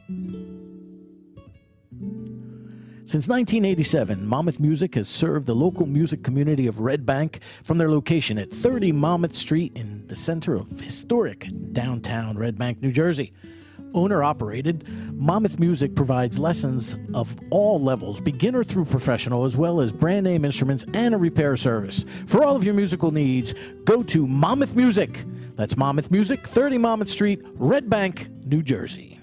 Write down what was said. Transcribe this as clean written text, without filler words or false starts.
Since 1987, Monmouth Music has served the local music community of Red Bank from their location at 30 Monmouth Street in the center of historic downtown Red Bank, New Jersey. Owner-operated, Monmouth Music provides lessons of all levels, beginner through professional, as well as brand-name instruments and a repair service. For all of your musical needs, go to Monmouth Music. That's Monmouth Music, 30 Monmouth Street, Red Bank, New Jersey.